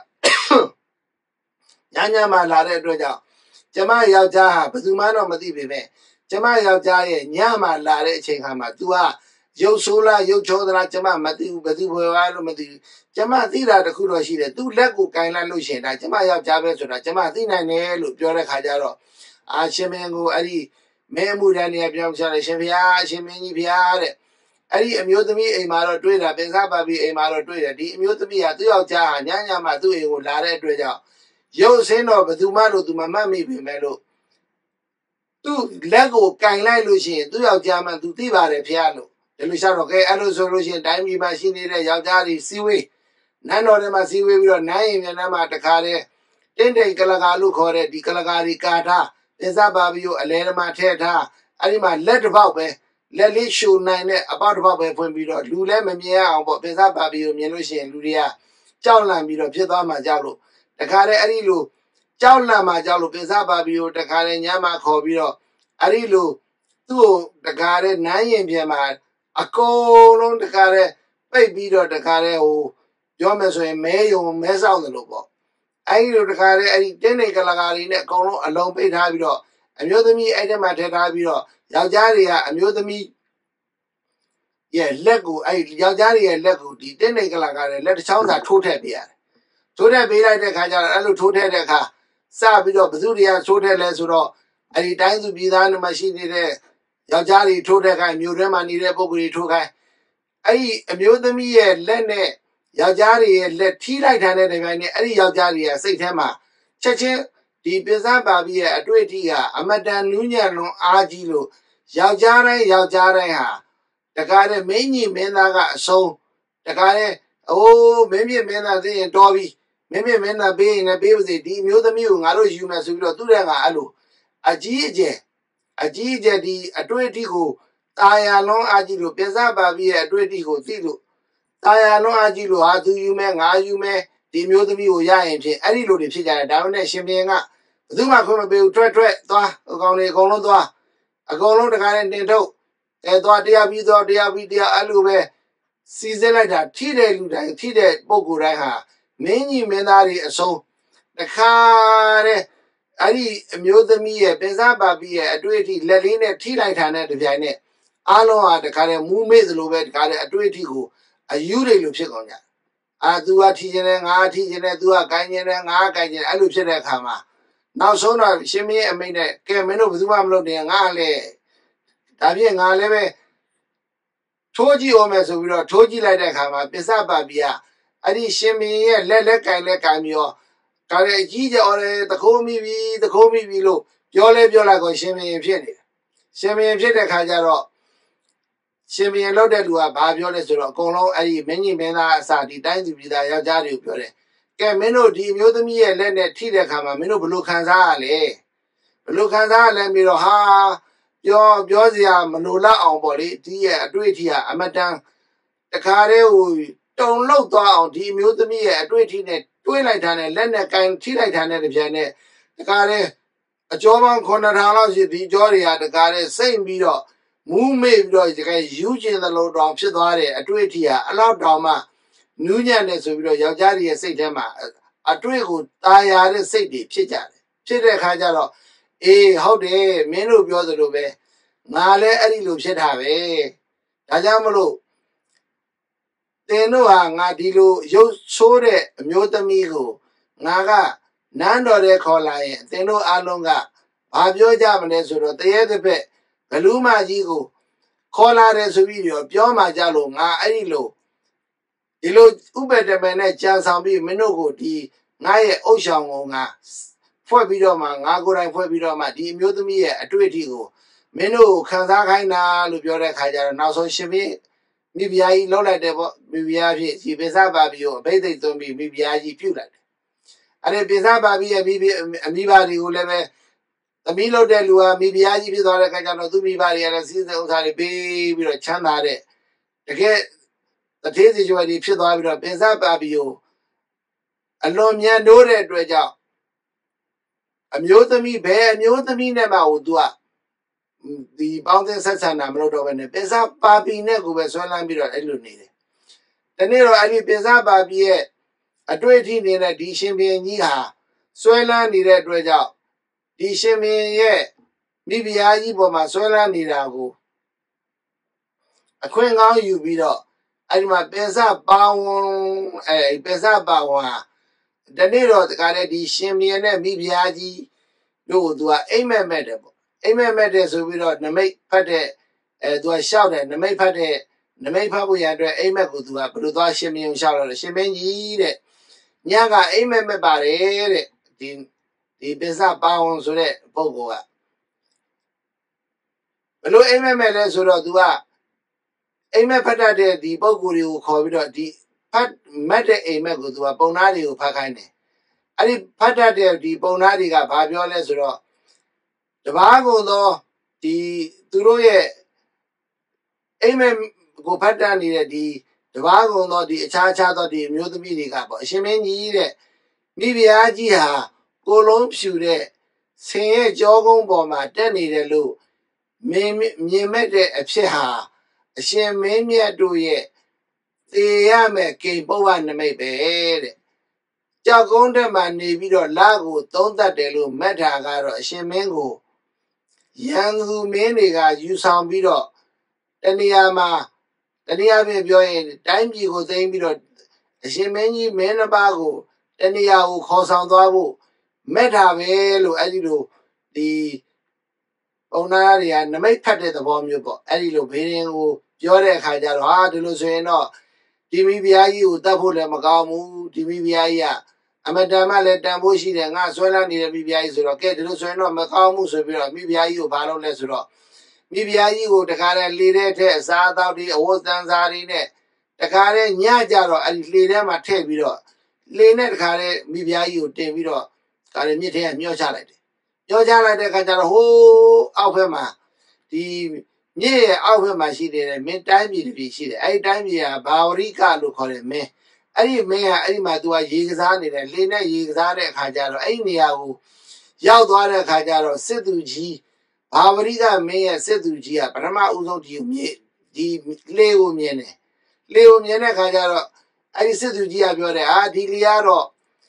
ညမလာတဲ့အတွက်ကြောင့်ကျမယောက်ျားဟာဘယ်သူမှတော့မသိပေမဲ့ကျမယောက်ျားရဲ့ညမလာတဲ့အချိန်ခါမှာ तू ကရုပ်ဆိုးလားရုပ်ချောသလားကျမမသိဘူးဘယ်သူဘယ်ဝါလို့မသိဘူးကျမသိတာတခုတော့ရှိတယ် तू လက်ကိုကင်လိုက်လို့ရှင်ဒါကျမယောက်ျားပဲဆိုတာကျမသိနိုင်တယ်လို့ပြောတဲ့ခါကျတော့အာရှင်မင်းကိုအဲ့ဒီမင်းမှုတန်းနေပြောင်းချတယ်ရှင်ဖျားရှင်မင်းကြီးဖျားတဲ့အဲ့ဒီအမျိုးသမီးအိမ်မှာတော့တွေ့တာပင်စားပါပြီးအိမ်မှာတော့တွေ့တယ်ဒီအမျိုးသမီးကသူ့ယောက်ျားဟာညမှသူ့အိမ်ကိုလာတဲ့အတွက်ကြောင့်ရုပ်ဆင်းတော့ဘယ်သူမှလို့ तू မမှတ်မိပေမဲ့လို့သူ့လက်ကိုကင်လိုက်လို့ရှိရင်သူ့ယောက်ျားမှ तू သိပါတယ်ဖျားလို့ဒီလိုရှောက်တော့ကဲအဲ့လိုဆိုလို့ရှိရင်တိုင်းပြည်မှာရှိနေတဲ့ယောက်ျားတွေစီဝေးနန်းတော်ထဲမှာစီဝေးပြီးတော့နိုင်ရင်မျက်နှာမှာတခါတည်းတင်းတိမ်ကလကာလို့ခေါ်တဲ့ဒီကလကာတွေကာထားပင်စားပါပြီးကိုအလဲသမားထည့်ထားအဲ့ဒီမှာလက်တစ်ပေါက်ပဲလက်လေးရှူနိုင်တဲ့အပေါက်တစ်ပေါက်ပဲဖွင့်ပြီးတော့လူလည်းမမြင်အောင်ပေါ့ပင်စားပါပြီးကိုမြင်လို့ရှိရင်လူတွေကကြောက်လန့်ပြီးတော့ဖြစ်သွားမှကြောက်လို့တခါတည်းအဲ့ဒီလိုကြောက်လန့်မှကြောက်လို့ပင်စားပါပြီးကိုတခါတည်းညမှာခေါ်ပြီးတော့အဲ့ဒီလိုသူ့ကိုတခါတည်းနိုင်ရင်ပြန်မှာအကုန်လုံးတခါတည်းပိတ်ပြီးတော့တခါတည်းပြောမယ်ဆိုရင်မဲယုံမဲဆောက်တယ်လို့ပေါ့အဲ့ဒီလိုတခါတည်းအဲ့ဒီတင်းနေကလကာတွေနဲ့အကုန်လုံးအလုံးပိတ်ထားပြီးတော့အမျိုးသမီးအဲ့ဒီမှာထည့်ထားပြီးတော့ယောက်ျားတွေကအမျိုးသမီးရဲ့လက်ကိုအဲ့ယောက်ျားတွေရဲ့လက်ကိုဒီတင်းနေကလကာတွေလက်တစ်ချောင်းစာထိုးထည့်ပေးရတယ်ထိုးထည့်ပေးလိုက်တဲ့ခါကျတော့အဲ့လိုထိုးထည့်တဲ့အခါစပြီးတော့ဘသူတွေကထိုးထည့်လဲဆိုတော့အဲ့ဒီတိုင်းသူပြည်သားတွေမှာရှိနေတဲ့ယောက်ျားတွေထိုးတဲ့ခိုင်းမြို့ထဲမှာနေတဲ့ပုဂ္ဂိုလ်တွေထိုးခိုင်းအဲ့ဒီအမျိုးသမီးရဲ့လက်နဲ့ယောက်ျားတွေရဲ့လက်ထိလိုက်ထားတဲ့တိုင်းနဲ့အဲ့ဒီယောက်ျားတွေကစိတ်ထဲမှာချက်ချင်းဒီပင်စားပါပြီးရဲ့အတွေ့အထိကအမတန်နူးညံ့လွန်အားကြီးလို့ယောက်ျားတိုင်းဟာတကားတဲ့မင်းကြီးမင်းသားကအဆုံးတကားတဲ့မင်းပြမင်းသားသိရင်တော်ပြီမင်းပြမင်းသားပေးရင်လည်းပေးပါစေဒီအမျိုးသမီးကိုငါတို့ယူမယ်ဆိုပြီးတော့သူ့တဲ့ကအဲ့လိုအကြီးအကျယ်ဒီအတွေ့အထိကိုတာယာလုံးအားကြီးလို့ပင်စားပါပြီးရဲ့အတွေ့အထိကိုသိလို့တာယာလုံးအားကြီးလို့ဟာသူယူမယ်ငါယူမယ်ဒီမျိုးသမီးကိုရရင်ဖြင့်အဲ့ဒီလိုတွေဖြစ်ကြတယ်ဒါမှနဲ့ရှင်ဘင်းကဘယ်သူမှခွင့်မပေးဘူးထွက်သွားအကောင်တွေအကုန်လုံးသွားအကုန်လုံးတခါနဲ့တင်ထုတ်သွားတရားပြီးသွားတရားပြီးတရားအဲ့လိုပဲစီစစ်လိုက်တာထိတဲ့လူတိုင်းထိတဲ့ပုံကိုယ်တိုင်းဟာမင်းကြီးမင်းသားတွေအဆုံးတခါတဲ့အဲ့ဒီအမျိုးသမီးရဲ့ပင်စားပါပြီးရဲ့အတွေ့အထိလက်လေးနဲ့ထိလိုက်တာနဲ့တပြိုင်နက်အားလုံးဟာတခါနဲ့မူးမေ့သလိုပဲတခါနဲ့အတွေ့အထိကိုအယူတွေလိုဖြစ်ကုန်ကြသူကထိကျင်တယ်ငါထိကျင်တယ်သူကကိုင်းကျင်တယ်ငါကိုင်းကျင်တယ်အဲ့လိုဖြစ်တဲ့အခါမှာနောက်ဆုံးတော့ရှင်မင်းအမိတ်နဲ့ကဲမင်းတို့ဘယ်သူမှမလုပ်နဲ့ငါလည်းဒါဖြင့်ငါလည်းပဲထိုးကြည့်အောင်မယ်ဆိုပြီးတော့ထိုးကြည့်လိုက်တဲ့အခါမှာပစ္စပါပိယအဲ့ဒီရှင်မင်းရဲ့လက်ကိုင်းပြီးတော့ဒါလည်းအကြီးကျယ်တယ်တခိုးမိပြီလို့ပြောလိုက်ကိုရှင်မင်းဖြစ်နေတယ်ရှင်မင်းဖြစ်တဲ့ခါကျတော့ရှင်ဘရင်လောက်တဲ့လူကဘာပြောလဲဆိုတော့အကုန်လုံးအဲ့ဒီမင်းကြီးမင်းသားအစာဒီတိုင်းသူပြည်သားယောက်ျားတွေကိုပြောတယ်ကဲမင်းတို့ဒီမျိုးသမီးရဲ့လက်နဲ့ထိတဲ့ခါမှာမင်းတို့ဘလို့ခံစားရလဲပြီးတော့ဟာပြောစရာမလိုလောက်အောင်ပေါ့လေဒီရဲ့အတွေ့အထိကအမတန်တခါတည်းဟိုတုံလောက်သွားအောင်ဒီမျိုးသမီးရဲ့အတွေ့အထိနဲ့တွေးလိုက်တာနဲ့လက်နဲ့ကန်ထိလိုက်တာနဲ့တပြိုင်နက်တခါတည်းအကျော်ပေါင်း9000လောက်ရှိဒီကျော်တွေကတခါတည်းစိတ်ပြီးတော့မူးမေ့ပြီးတော့ဒီကယူကျင်သလိုတောင်ဖြစ်သွားတဲ့အတွေ့အထိဟာအလောက်တောင်မှနူးညံ့နေဆိုပြီးတော့ယောက်ျားရဲ့စိတ်ထဲမှာအတွေ့ကိုတာယာတဲ့စိတ်တွေဖြစ်ကြတယ်ဖြစ်တဲ့အခါကျတော့အေးဟုတ်တယ်မင်းတို့ပြောသလိုပဲငါလည်းအဲ့ဒီလိုဖြစ်တာပဲဒါကြောင့်မလို့တင်တို့ဟာငါဒီလိုရုပ်ဆိုးတဲ့အမျိုးသမီးကိုငါကနန်းတော်ထဲခေါ်လာရင်တင်တို့အားလုံးကဘာပြောကြမလဲဆိုတော့တရေတစ်ဖက်ဘလူးမကြီးကိုခေါ်လာတယ်ဆိုပြီးတော့ပြောမှကြလို့ငါအဲ့ဒီလိုဥပဒေတမန်နဲ့ကြံဆောင်ပြီးမင်းတို့ကိုဒီငါရဲ့အုပ်ဆောင်ကိုငါဖွဲ့ပြီးတော့မှငါကိုယ်တိုင်ဖွဲ့ပြီးတော့မှဒီအမျိုးသမီးရဲ့အတွေ့အထိကိုမင်းတို့ခံစားခိုင်းတာလို့ပြောတဲ့ခါကျတော့နောက်ဆုံးရှင်မင်းမိဖုရားကြီးလှုပ်လိုက်တယ်ပေါ့မိဖုရားဖြစ်ဒီပိစပါပြီးကိုအဘိဓိတ်သွင်းပြီးမိဖုရားကြီးပြုတ်လိုက်တယ်အဲ့ဒီပိစပါပြီးရဲ့အမိဘတွေကိုလည်းပဲသမီးလုပ်တဲ့လူဟာမိဖုရားကြီးဖြစ်သွားတဲ့ခါကျတော့သူ့မိဘတွေကလည်းစီးစိမ်ဥစ္စာတွေပေးပြီးတော့ချမ်းသာတဲ့တကယ်တထေးစီကျွယ်တွေဖြစ်သွားပြီးတော့ပိစပါပြီးကိုအလွန်မြန်တိုးတဲ့အတွက်ကြောင့်အမျိုးသမီးဘယ်အမျိုးသမီးနဲ့မှသူကဒီပေါင်းသင်းဆက်ဆံတာမလုပ်တော့ဘဲနဲ့ပင်စပါပီနဲ့ကိုပဲဆွဲလန်းပြီးတော့အဲ့လိုနေတယ်။ဒီနေ့တော့အဲ့ဒီပင်စပါပီရဲ့အတွေ့အထိနေတဲ့ဒီရှင်ဘုရင်ကြီးဟာဆွဲလန်းနေတဲ့အတွက်ကြောင့်ဒီရှင်ဘုရင်ရဲ့မိဖုရားကြီးပေါ်မှာဆွဲလန်းနေတာကိုအခွင့်ကောင်းယူပြီးတော့အဲ့ဒီမှာပင်စပါဝန်ပင်စပါဝန်ဟာဒီနေ့တော့တခါတည်းဒီရှင်ဘုရင်နဲ့မိဖုရားကြီးတို့ကိုသူကအိမ်မက်မက်တယ်ပေါ့အိမ်မက်မက်တယ်ဆိုပြီးတော့နမိတ်ဖတ်တဲ့သူကရှောက်တယ်နမိတ်ဖတ်တဲ့နမိတ်ဖတ်ဖို့ရအတွက်အိမ်မက်ကိုသူကဘယ်လိုသွားရှင်ဘုရင်ရှောက်တော့လဲရှင်ဘုရင်ကြီးတဲ့ညကအိမ်မက်မက်ပါတယ်တဲ့ဒီပင်စပါဝန်ဆိုတဲ့ပုဂ္ဂိုလ်ကဘယ်လိုအိမ်မက်မက်လဲဆိုတော့သူကအိမ်မက်ဖတ်တတ်တဲ့ဒီပုဂ္ဂိုလ်တွေကိုခေါ်ပြီးတော့ဒီဖတ်မတ်တဲ့အိမ်မက်ကိုသူကပုံနာတွေကိုဖတ်ခိုင်းတယ်အဲ့ဒီဖတ်တတ်တဲ့ဒီပုံနာတွေကဘာပြောလဲဆိုတော့တပားကုန်သောဒီသူတို့ရဲ့အိမ်မက်ကိုဖတ်တတ်နေတဲ့ဒီတပားကုန်သောဒီအခြားသောဒီအမျိုးသမီးတွေကပေါ့အရှင်မင်းကြီးတဲ့မိဖုရားကြီးဟာကိုလုံးဖြူတဲ့ဆင်ရဲ့ကြောကုန်းပေါ်မှာတက်နေတယ်လို့မြင်မဲ့တဲ့အဖြစ်ဟာအရှင်မင်းမြတ်တို့ရဲ့သေရမဲ့ကိပုဗ္ဗနမိတ်ပဲတဲ့ကြောက်ကုန်းတက်မှာနေပြီးတော့လာကိုသုံးတတ်တယ်လို့မှတ်တာကတော့အရှင်မင်းကိုရန်သူမင်းတွေကယူဆောင်ပြီးတော့တဏှာမှာတဏှာပြင်ပြောရင်တိုင်းပြည်ကိုသိမ်းပြီးတော့အရှင်မင်းကြီးမင်းတစ်ပါးကိုတဏှာကိုခေါ်ဆောင်သွားဖို့မဲ့တာပဲလို့အဲ့ဒီလိုဒီပုံနာတွေကနမိတ်ဖတ်တဲ့သဘောမျိုးပေါ့အဲ့ဒီလိုဘေးရင်ကိုပြောတဲ့အခါကျတော့ဟာဒီလိုဆိုရင်တော့ဒီမိဖုရားကြီးကိုတတ်ဖို့လည်းမကောင်းဘူးဒီမိဖုရားကြီးကအမတန်မှလည်းတန်ဖိုးရှိတယ်ငါဆွဲလန်းနေတဲ့မိဖုရားကြီးဆိုတော့ကဲဒီလိုဆိုရင်တော့မကောင်းဘူးဆိုပြီးတော့မိဖုရားကြီးကိုဘာလုပ်လဲဆိုတော့မိဖုရားကြီးကိုတခါတည်းလေတဲ့ထက်အစားအသောက်တွေအဝတ်တန်စားတွေနဲ့တခါတည်းညကြတော့အဲ့ဒီလေထဲမှာထည့်ပြီးတော့လေနဲ့တခါတည်းမိဖုရားကြီးကိုတင်ပြီးတော့ဒါလည်းမြစ်ထဲကမျောချလိုက်တယ်မျောချလိုက်တဲ့အခါကျတော့ဟိုးအောက်ဘက်မှာဒီမြစ်ရဲ့အောက်ဘက်မှာရှိနေတဲ့မင်းတိုင်းပြည်တစ်ပြည်ရှိတယ်အဲ့ဒီတိုင်းပြည်ကဘာဝရိကလို့ခေါ်တယ်မင်းအဲ့ဒီမင်းကအဲ့ဒီမှာသူကရေကစားနေတယ်လေနဲ့ရေကစားတဲ့အခါကျတော့အဲ့ဒီနေရာကိုရောက်သွားတဲ့အခါကျတော့စစ်သူကြီးဘာဝရိကမင်းရဲ့စစ်သူကြီးကပထမဦးဆုံးဒီမြေဒီလေကိုမြင်တယ်လေကိုမြင်တဲ့အခါကျတော့အဲ့ဒီစစ်သူကြီးကပြောတယ်ဟာဒီလေကတော့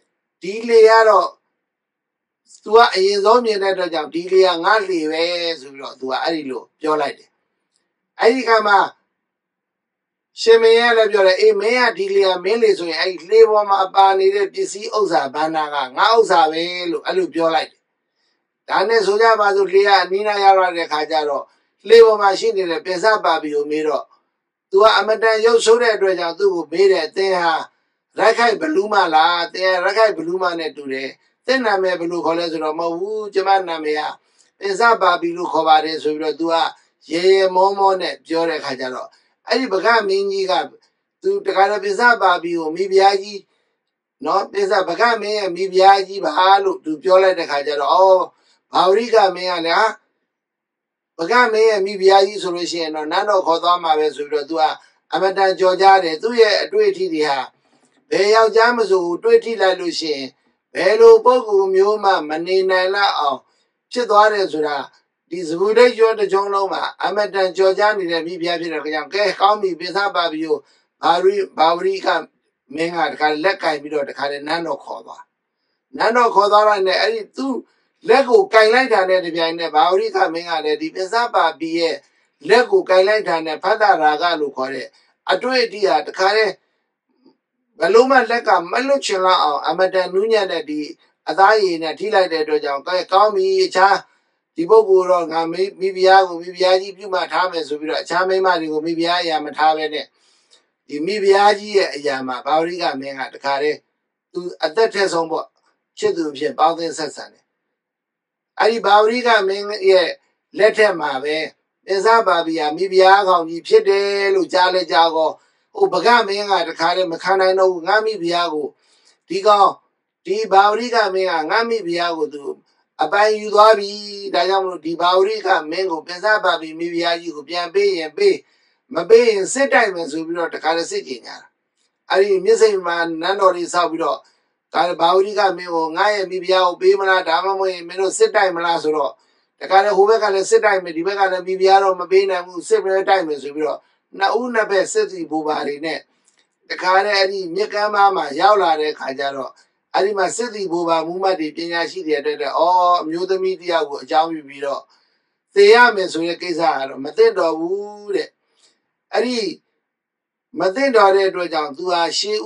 သူကအရင်ဆုံးမြင်တဲ့အတွက်ကြောင့်ဒီလေကငါလေပဲဆိုပြီးတော့သူကအဲ့ဒီလိုပြောလိုက်တယ်အဲ့ဒီခါမှာရှင်မင်းရဲ့လည်းပြောတယ်အေးမင်းကဒီလေကမင်းလေဆိုရင်အဲ့ဒီလေပေါ်မှာပါနေတဲ့ပစ္စည်းဥစ္စာဘန္နာကငါဥစ္စာပဲလို့အဲ့လိုပြောလိုက်တယ်ဒါနဲ့ဆိုကြပါစို့လေကအနီးနားရောက်လာတဲ့ခါကျတော့လေပေါ်မှာရှိနေတဲ့ပင်စပါပီကိုမေးတော့သူကအမတန်ရုပ်ဆိုးတဲ့အတွက်ကြောင့်သူ့ကိုမေးတယ်အသင်ဟာရက်ခိုက်ဘလူးမလားအသင်ရက်ခိုက်ဘလူးမနဲ့တူတယ်သင်နာမည်ဘယ်လိုခေါ်လဲဆိုတော့မဟုတ်ဘူးကျမနာမည်ကပင်စပါပီလို့ခေါ်ပါတယ်ဆိုပြီးတော့သူကရေရေမောမောနဲ့ပြောတဲ့ခါကျတော့အဲ့ဒီပကမင်းကြီးကသူတခါတော့ပင်စပါပီကိုမိဖုရားကြီးနော်ပင်စပကမင်းရဲ့မိဖုရားကြီးပါလို့သူပြောလိုက်တဲ့ခါကျတော့အော်ဘာဝရိကမင်းကလည်းပကမင်းရဲ့မိဖုရားကြီးဆိုလို့ရှိရင်တော့နန်းတော်ခေါ်သွားမှာပဲဆိုပြီးတော့သူကအမတန်ကြော်ကြားတယ်သူ့ရဲ့အတွေ့အထိတွေဟာဘယ်ယောက်ျားမဆိုတွေ့ထိလိုက်လို့ရှိရင်ဘယ်လိုပုဂ္ဂိုလ်မျိုးမှမနေနိုင်လောက်အောင်ဖြစ်သွားတယ်ဆိုတာဒီစကူတဲ့ကျော်တစ်ကြုံလုံးမှာအမတန်ကြော်ကြားနေတဲ့မိဖုရားဖြစ်တဲ့ကြောင့်ကဲကောင်းပြီပင်စပါပီကိုဘာဝရိကမင်းကတခါလက်ကင်ပြီးတော့တခါနန်းတော်ခေါ်သွားလိုက်နဲ့အဲ့ဒီသူ့လက်ကိုကင်လိုက်တာနဲ့တပြိုင်နက်ဘာဝရိကမင်းကလည်းဒီပင်စပါပီရဲ့လက်ကိုကင်လိုက်တာနဲ့ဖတ်တာရာဂလို့ခေါ်တဲ့အတွေ့အထိဟာတခါတည်းဘလုံးမလက်ကမလွတ်ချင်လောက်အောင်အမတန်နူးညံ့တဲ့ဒီအသားရည်နဲ့ထိလိုက်တဲ့အတွက်ကြောင့်ကဲကောင်းပြီအခြားဒီပုဂ္ဂိုလ်တော့ငါမိဖုရားကိုမိဖုရားကြီးပြုမှထားမယ်ဆိုပြီးတော့အခြားမိန်းမတွေကိုမိဖုရားအရာမထားပဲနဲ့ဒီမိဖုရားကြီးရဲ့အရာမှာဘာဝရိကမင်းကတခါတည်းသူအသက်ထက်ဆုံးပေါ့ချစ်သူဖြစ်ပေါင်းသင်းဆက်ဆံတယ်အဲ့ဒီဘာဝရိကမင်းရဲ့လက်ထက်မှာပဲပင်စပါပီဟာမိဖုရားကောင်ကြီးဖြစ်တယ်လို့ကြားလဲကြားကောဟိုပကမင်းကတခါတည်းမခံနိုင်တော့ဘူးငါမိဖုရားကိုဒီကောင်ဒီဘာဝရိကမင်းကငါမိဖုရားကိုသူအပိုင်ယူသွားပြီဒါကြောင့်မလို့ဒီဘာဝရိကမင်းကိုပင်စပါပီမိဖုရားကြီးကိုပြန်ပေးရင်ပေးမပေးရင်စစ်တိုက်မယ်ဆိုပြီးတော့တခါတည်းစစ်ကြင်ညာအဲ့ဒီမြစ်စိမ်မှာနန်းတော်ကြီးဆောက်ပြီးတော့ဒါဘာဝရိကမင်းကိုငါရဲ့မိဖုရားကိုပေးမလားဒါမှမဟုတ်ရင်မင်းတို့စစ်တိုက်မလားဆိုတော့တ cara hube kale sedai me dibe kale bibiaro mabina mu sebre time so biro na u na be seti bubari ne the cara ari nyekama ma yaula de kajaro ari ma seti buba muma di pinya shi de de oh myoda media ko ajaw yu biro te ya me so ye kaisa aro maten do bu de ari maten do de atwa jaung tu ha she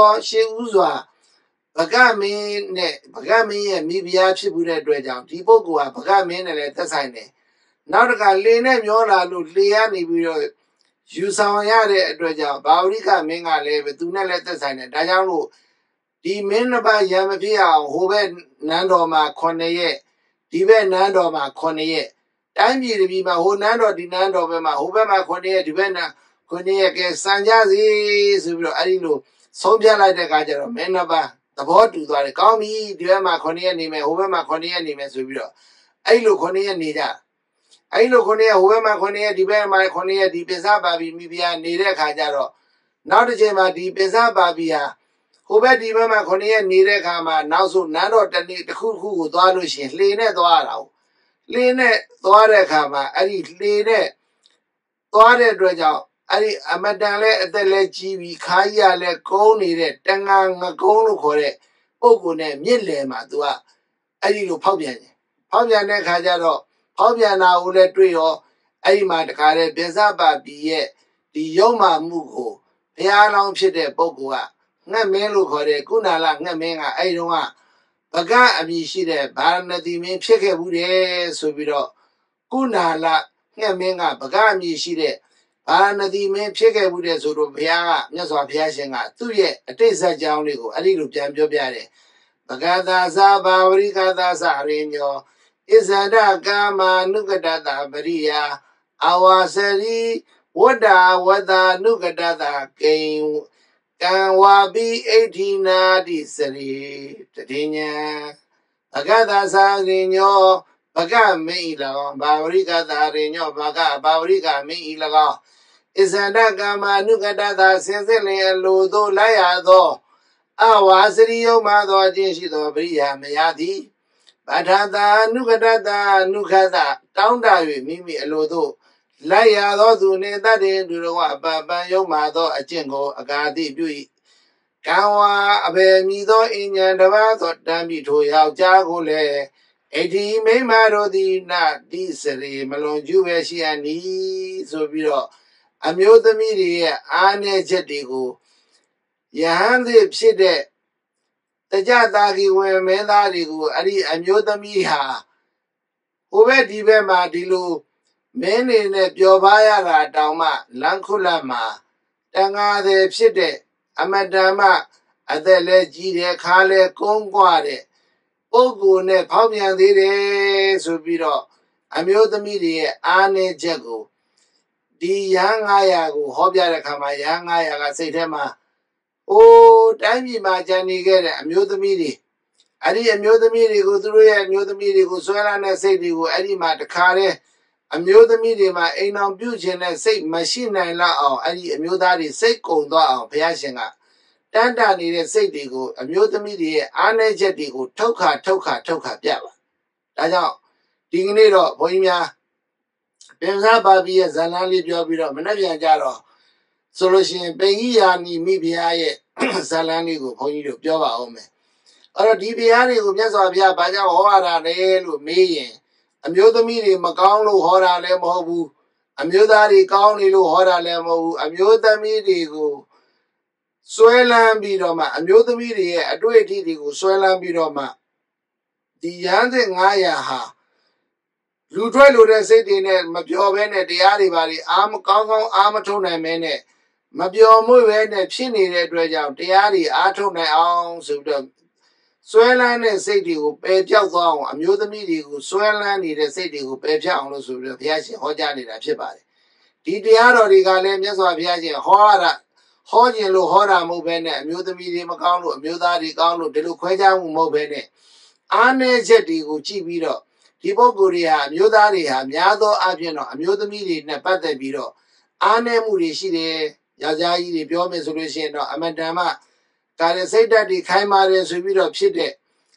u zwa ဗကမင်းနဲ့ဗကမင်းရဲ့မိဖုရားဖြစ်မှုတဲ့အတွက်ကြောင့်ဒီပုဂ္ဂိုလ်ဟာဗကမင်းနဲ့လည်းသက်ဆိုင်တယ်။နောက်တစ်ခါလေနဲ့မျောလာလို့လေကနေပြီးတော့ယူဆောင်ရတဲ့အတွက်ကြောင့်ဘာဝရိကမင်းကလည်းပဲသူနဲ့လည်းသက်ဆိုင်တယ်။ဒါကြောင့်လို့ဒီမင်းနှစ်ပါးရံမဖြစ်အောင်ဟိုဘက်နန်းတော်မှာ9ရက်ဒီဘက်နန်းတော်မှာ9ရက်တိုင်းပြည်တစ်ပြည်မှာဟိုနန်းတော်ဒီနန်းတော်ဘက်မှာဟိုဘက်မှာ9ရက်ဒီဘက်နန်း9ရက်ကဲစံကြစီဆိုပြီးတော့အဲ့ဒီလိုဆုံးဖြတ်လိုက်တဲ့အခါကျတော့မင်းနှစ်ပါး သဘောတူသွားတယ်ကောင်းပြီဒီဘက်မှာ9ရက်နေမယ်ဟိုဘက်မှာ9ရက်နေမယ်ဆိုပြီးတော့အဲ့လို9ရက်နေကြအဲ့လို9ရက်ဟိုဘက်မှာ9ရက်ဒီဘက်မှာ9ရက်ဒီပင်စပါပြီမိဖုရားနေတဲ့အခါကျတော့နောက်တစ်ချိန်မှာဒီပင်စပါပြီဟာဟိုဘက်ဒီဘက်မှာ9ရက်နေတဲ့အခါမှာနောက်ဆုံးနန်းတော်တစ်နေ့တစ်ခုခုကိုသွားလို့ရှိရင်လှေနဲ့သွားရတာကိုလှေနဲ့သွားတဲ့အခါမှာအဲ့ဒီလှေနဲ့သွားတဲ့အတွက်ကြောင့် အဲ့ဒီအမတန်လဲအသက်လဲကြီးပြီးခါကြီးရလဲကုန်းနေတဲ့တန်ငါငကုန်းလို့ခေါ်တဲ့ပုံကိုနဲ့မြစ်လယ်မှာ तू ကအဲ့ဒီလိုဖောက်ပြန်တယ်ဖောက်ပြန်တဲ့ခါကျတော့ဖောက်ပြန်တာကိုလည်းတွေ့ရောအဲ့ဒီမှာတခါလဲပြင်စပါပြီရဲ့ဒီရုံမာမှုကိုဘုရားလောင်းဖြစ်တဲ့ပုံကငှက်မင်းလို့ခေါ်တဲ့ကုဏလာငှက်မင်းကအဲ့ဒီတော့ဗကအမည်ရှိတဲ့ဗာရဏသီမင်းဖြစ်ခဲ့ဘူးတယ်ဆိုပြီးတော့ကုဏလာငှက်မင်းကဗကအမည်ရှိတဲ့ ဗာရဏသီမင်းဖြစ်ခဲ့မှုတဲ့ဆိုတော့ဘုရားကမြတ်စွာဘုရားရှင်ကသူ့ရဲ့အတိတ်ဇာတ်ကြောင်းလေးကိုအဲ့ဒီလိုပြန်ပြောပြတယ်။ဗကသာသာဘာဝရိကသာစရိညောဣဇဒကာမနုကတတပရိယာအဝါစရိဝတ္တဝတ္တနုကတတကိံကံဝါပိအိဋ္ဌိနာတိစရိတတိညာဗကသာစရိညောဗကမိဣလောဘာဝရိကသာရိညောဗကဘာဝရိကမိဣလော ဣဇန္ဒကာမနုကတသာစင်စစ်လင်အလိုသို့လိုက်ရသောအဝါစရိယုံမှသောအခြင်းရှိသောပရိယာမယသည်ပဋ္ဌာသာနုကတသာနုခသတောင်းတ၍မိမိအလိုသို့လိုက်ရသောသူနှင့်တတ်တဲ့သူတော်အပပံယုံမှသောအခြင်းကိုအကာတိပြု၏ကံဝါအဘယ်မည်သောအဉ္ဉံတစ်ပါးသောတံမိထိုယောက်ျားကိုလည်းအဋ္ဌိမိမ္မာတို့သည်နတိစရိမလွန်ကျူးပဲရှိအပ်နီဆိုပြီးတော့ အမျိုးသမီးတွေရဲ့အားနည်းချက်တွေကိုယဟန်သစ်ဖြစ်တဲ့တကြတာကြီးဝင်မင်းသားတွေကိုအဲ့ဒီအမျိုးသမီးဟာဟိုဘက်ဒီဘက်မှာဒီလိုမင်းနေနဲ့ပျော်ပါရတာတောင်မှလမ်းခုလတ်မှာတန်ငါသည်ဖြစ်တဲ့အမတန်မှအသက်လဲကြီးတယ်ခါလဲကုန်းကွာတဲ့ပုဂ္ဂိုလ်နဲ့ဖောက်ပြန်သေးတယ်ဆိုပြီးတော့အမျိုးသမီးတွေရဲ့အားနည်းချက်ကို ဒီရဟန်း900ကိုဟောပြတဲ့အခါမှာရဟန်း900ကစိတ်ထဲမှာအိုးတိုင်းပြည်မှာကြံနေခဲ့တဲ့အမျိုးသမီးတွေအဲ့ဒီအမျိုးသမီးတွေကိုသူတို့ရဲ့အမျိုးသမီးတွေကိုဆွဲလာတဲ့စိတ်တွေကိုအဲ့ဒီမှာတခါတည်းအမျိုးသမီးတွေမှာအိမ်အောင်ပြုတ်ခြင်းနဲ့စိတ်မရှိနိုင်လောက်အောင်အဲ့ဒီအမျိုးသားတွေစိတ်ကုံသွားအောင်ဘုရားရှင်ကတန်တာနေတဲ့စိတ်တွေကိုအမျိုးသမီးတွေရဲ့အားနည်းချက်တွေကိုထုတ်ခါပြပါဒါကြောင့်ဒီကနေ့တော့ဘုန်းကြီးများ ပင်စပါပြီရဲ့ဇာလန်းလေးပြောပြီးတော့မနေ့ပြန်ကြတော့ဆိုလို့ရှိရင်ပိန်ကြီးယာနီမိဖုရားရဲ့ဇာလန်းလေးကိုဘုန်းကြီးတို့ပြောပါအောင်မယ်အဲ့တော့ဒီဘုရားတွေကိုမြတ်စွာဘုရားဘာကြောင့်ဟောရတာလဲလို့မေးရင်အမျိုးသမီးတွေမကောင်းလို့ဟောတာလည်းမဟုတ်ဘူးအမျိုးသားတွေကောင်းနေလို့ဟောတာလည်းမဟုတ်ဘူးအမျိုးသမီးတွေကိုဆွဲလန်းပြီးတော့မှအမျိုးသမီးတွေရဲ့အတွေ့အထိတွေကိုဆွဲလန်းပြီးတော့မှဒီရဟန်းသစ်900ဟာ လူထွက်လို့တဲ့စိတ်တွေနဲ့မပြောဘဲနဲ့တရားတွေပါလေအားမကောင်းကောင်းအားမထုတ်နိုင်မဲနဲ့မပြောမွေ့ပဲနဲ့ဖြစ်နေတဲ့အတွက်ကြောင့်တရားတွေအားထုတ်နိုင်အောင်ဆိုပြီးတော့ဆွဲလန်းတဲ့စိတ်တွေကိုပယ်ပြောက်သွားအောင်အမျိုးသမီးတွေကိုဆွဲလန်းနေတဲ့စိတ်တွေကိုပယ်ဖြတ်အောင်လို့ဆိုပြီးတော့ဘုရားရှင်ဟောကြားနေတာဖြစ်ပါတယ်ဒီတရားတော်တွေကလည်းမြတ်စွာဘုရားရှင်ဟောရတာဟောခြင်းလို့ဟောတာမဟုတ်ဘဲနဲ့အမျိုးသမီးတွေမကောင်းလို့အမျိုးသားတွေကောင်းလို့ဒီလိုခွဲခြားမှုမဟုတ်ဘဲနဲ့အားနည်းချက်တွေကိုကြည့်ပြီးတော့ ဒီပုဂ္ဂိုလ်တွေဟာအမျိုးသားတွေဟာများသောအားဖြင့်တော့အမျိုးသမီးတွေနဲ့ပတ်သက်ပြီးတော့အားနည်းမှုတွေရှိတယ်။ယောက်ျားကြီးတွေပြောမယ်ဆိုလို့ရှိရင်တော့အမတန်မှကာရစိတ်ဓာတ်တွေခိုင်းပါတယ်ဆိုပြီးတော့ဖြစ်တဲ့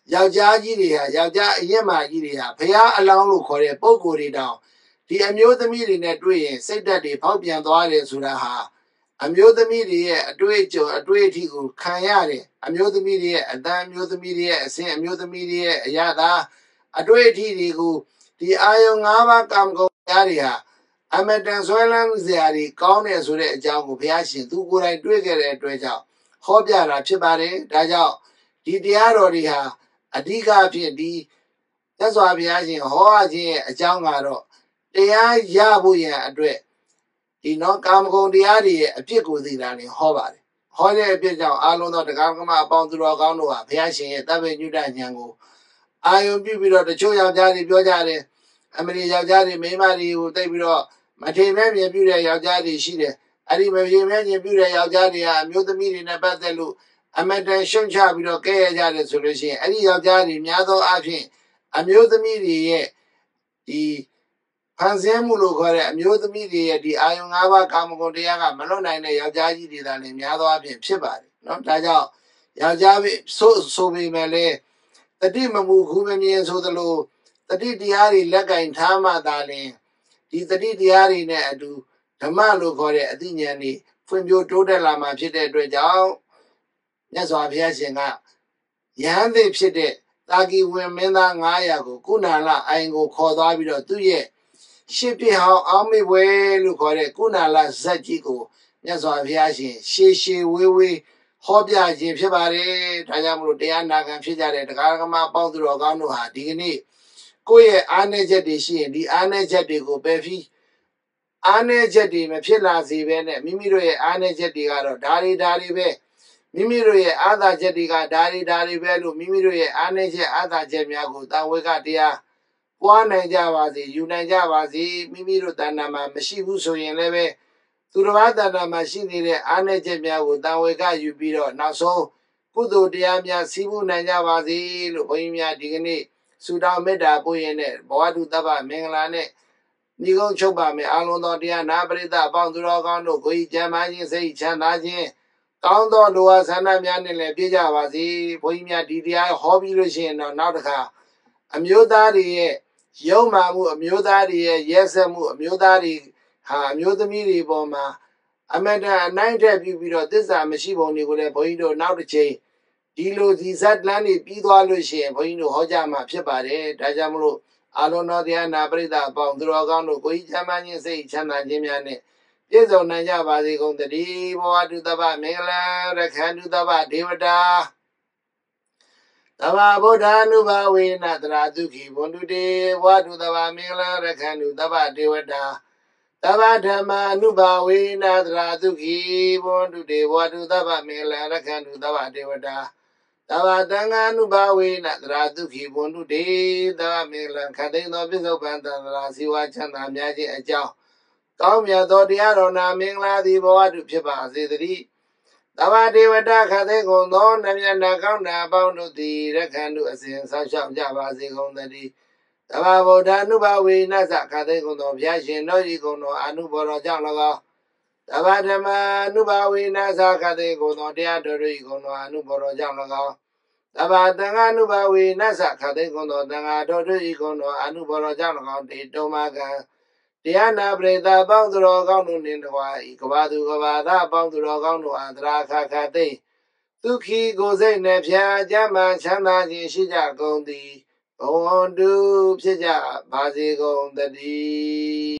ယောက်ျားကြီးတွေဟာယောက်ျားအရက်မာကြီးတွေဟာဖះအလောင်းလို့ခေါ်တဲ့ပုံကိုယ်တွေတောင်ဒီအမျိုးသမီးတွေနဲ့တွေ့ရင်စိတ်ဓာတ်တွေဖောက်ပြန်သွားတယ်ဆိုတာဟာအမျိုးသမီးတွေရဲ့အတွေ့အကြုံအတွေ့အထိကိုခံရတယ်အမျိုးသမီးတွေရဲ့အတန်းအမျိုးသမီးတွေရဲ့အစဉ်အမျိုးသမီးတွေရဲ့အရာသာအတွေ့အထိတွေကိုဒီအာယုံ၅ပါးကာမဂုဏ်တရားတွေဟာအမတန်ဆွဲလန်းစရာတွေကောင်းတယ်ဆိုတဲ့အကြောင်းကိုဘုရားရှင်သူကိုယ်တိုင်တွေ့ခဲ့တဲ့အတွက်ကြောင့်ဟောပြတာဖြစ်ပါတယ်ဒါကြောင့်ဒီတရားတော်တွေဟာအဓိကအဖြစ်ဒီသက်စွာဘုရားရှင်ဟောအပ်ခြင်းရဲ့အကြောင်းကတော့တရားရဖို့ရန်အတွက်ဒီနော်ကာမဂုဏ်တရားတွေရဲ့အပြစ်ကိုသိတာနဲ့ဟောပါတယ်ဟောတဲ့အပြစ်ကြောင့်အာလုံးသောတရားကမအပေါင်းသူတော်ကောင်းတို့ဟာဘုရားရှင်ရဲ့တပ်ပေညုတဉာဏ်ကိုအာယုံပြုပြီးတော့တချို့ယောက်ျားတွေပြောကြတယ်အမလီယောက်ျားတွေမိန်းမတွေကိုတိတ်ပြီးတော့မထေမဲ့မြင်ပြုတဲ့ယောက်ျားတွေရှိတယ်အဲ့ဒီမထေမဲ့မြင်ပြုတဲ့ယောက်ျားတွေဟာအမျိုးသမီးတွေနဲ့ပတ်သက်လို့အမတန်ရှုံချပြီးတော့ကဲရကြတယ်ဆိုလို့ရှိရင်အဲ့ဒီယောက်ျားတွေများသောအားဖြင့်အမျိုးသမီးတွေရဲ့ဒီဖန်ဆင်းမှုလို့ခေါ်တဲ့အမျိုးသမီးတွေရဲ့ဒီအာယုံ၅ပါးကာမဂုဏ်တရားကမလွတ်နိုင်တဲ့ယောက်ျားကြီးတွေသာလည်းများသောအားဖြင့်ဖြစ်ပါတယ်နော်ဒါကြောင့်ယောက်ျားဆိုပေမဲ့လည်းတတိမမူခုမမြင်ဆိုသလိုတတိတရားတွေလက်ကင်ထားမှသာလျှင်ဒီတတိတရားတွေနဲ့အတူဓမ္မလို့ခေါ်တဲ့အသိဉာဏ်တွေဖွံ့ဖြိုးတိုးတက်လာမှာဖြစ်တဲ့အတွက်ကြောင့်မြတ်စွာဘုရားရှင်ကယဟန်သည်ဖြစ်တဲ့တာဂီဝင်မင်းသား900ကိုကုဏာလအိုင်ကိုခေါ်သွားပြီးတော့သူ့ရဲ့ရှစ်ပြဟောင်းအောင်းမိပွဲလို့ခေါ်တဲ့ကုဏာလဇက်ကြီးကိုမြတ်စွာဘုရားရှင်ရှေရှေဝေးဝေးဟောပြခြင်းဖြစ်ပါတယ်ဒါကြောင့်မလို့တရားနာခံဖြစ်ကြတဲ့တရားဓမ္မပေါင်းသူတော်ကောင်းတို့ဟာဒီကနေ့ကိုယ့်ရဲ့အားနည်းချက်တွေရှိရင်ဒီအားနည်းချက်တွေကိုပယ်ပြီးအားနည်းချက်တွေမဖြစ်လာစေဘဲနဲ့မိမိတို့ရဲ့အားနည်းချက်တွေကတော့ဒါတွေပဲမိမိတို့ရဲ့အာသာချက်တွေကဒါတွေပဲလို့မိမိတို့ရဲ့အားနည်းချက်အာသာချက်များကိုတာဝေကတရားပွားနိုင်ကြပါစေယူနိုင်ကြပါစေမိမိတို့တဏ္ဍာမှာမရှိဘူးဆိုရင်လည်းပဲသူတစ်ပါးတဏ္ဍာမှာရှိနေတဲ့အားနည်းချက်များကိုတာဝေကယူပြီးတော့နောက်ဆုံးကုသိုလ်တရားများစီးပူးနိုင်ကြပါစေလို့ဘုန်းကြီးများဒီကနေ့ဆုတောင်းမေတ္တာပို့ရတဲ့ဘဝတုတ္တပမင်္ဂလာနဲ့ညီကုန်းချုပ်ပါမယ်အာလုံးသောတရားနာပရိသတ်အပေါင်းသူတော်ကောင်းတို့ကိုယ်ကြီးကျမ်းမာခြင်းစိတ်ချမ်းသာခြင်းကောင်းသောလူဝဆန္ဒများနဲ့လည်းပြည့်ကြပါစေဘုန်းကြီးများဒီတရားဟောပြီးလို့ရှိရင်တော့နောက်တစ်ခါအမျိုးသားတွေရဲ့ယုံမှမှုအမျိုးသားတွေရဲ့ရဲစက်မှုအမျိုးသားတွေဟာအမျိုးသမီးတွေပေါ်မှာအမတန်အနိုင်ထက်ပြီးတော့သစ္စာမရှိပုံတွေကိုလည်းဘုန်းကြီးတို့နောက်တစ်ချိန်ဒီလိုဒီဇတ်လန်းတွေပြီးသွားလို့ရှိရင်ဘုန်းကြီးတို့ဟောကြားမှာဖြစ်ပါတယ်ဒါကြောင့်မလို့အာလုံးတော်တရားနာပရိသတ်အပေါင်းသူတော်ကောင်းတို့ကိုယ်ကြီးချမ်းသာခြင်းစိတ်ချမ်းသာခြင်းများနဲ့ပြည့်စုံနိုင်ကြပါစေကုန်သတည်းဘဝတုတ္တပမင်္ဂလာရခန္တုတ္တပဒေဝတာသဗ္ဗဗုဒ္ဓ ानु ဘာဝေနတရာဒုက္ခိဘွန္တုတေဘဝတုတ္တပမင်္ဂလာရခန္တုတ္တပဒေဝတာသဗ္ဗဓမ္မာ ानु ဘာဝေနတရာဒုက္ခိဘွန္တုတေဘဝတုတ္တပမင်္ဂလာရခန္တုတ္တပဒေဝတာသဗ္ဗသံဃာ ानु ဘာဝေနတရာဒုက္ခိဘွန္တုတေသဗ္ဗမင်္ဂလံခတ်သိမ်းသောပြစ္ဆုတ်ပံသန္တရာဇီဝချမ်းသာများခြင်းအကြောင်းကောင်းမြတ်သောတရားတော်နာမင်္ဂလာသည်ဘဝတုဖြစ်ပါစေတည်းသဗ္ဗဒေဝတာခတ်သိမ်းကုန်သောနမြတ်နာကောင်းနာအပေါင်းတို့သည်ရခန္တုအစဉ်ဆောက်ရှောက်ကြပါစေကုန်သတည်းသဗ္ဗဗုဒ္ဓ ानु ဘာဝေနသခတ်သိမ်းကုန်သောဘုရားရှင်တော်ဤကုန်သောအနုဘော်တော်ကြောင့်၎င်းသဗ္ဗဓမ္မာ ानु ဘာဝေနသခတ်သိမ်းကုန်သောတရားတော်ဤကုန်သောအနုဘော်တော်ကြောင့်၎င်းသဗ္ဗသံဃာ ानु ဘာဝေနသခတ်သိမ်းကုန်သောသံဃာတော်ဤကုန်သောအနုဘော်တော်ကြောင့်၎င်းတေတုံမကံတရားနာပရိသတ်ပေါင်းသူတော်ကောင်းတို့နှင့်တကွာဤကဘာသူကဘာသားပေါင်းသူတော်ကောင်းတို့အားသရာခခသိမ့်ဒုက္ခိကိုယ်စိတ်နှဖျားကြမှချမ်းသာခြင်းရှိကြကုန်သည်ဘဝန္တုဖြစ်ကြပါစေကုန်သတည်း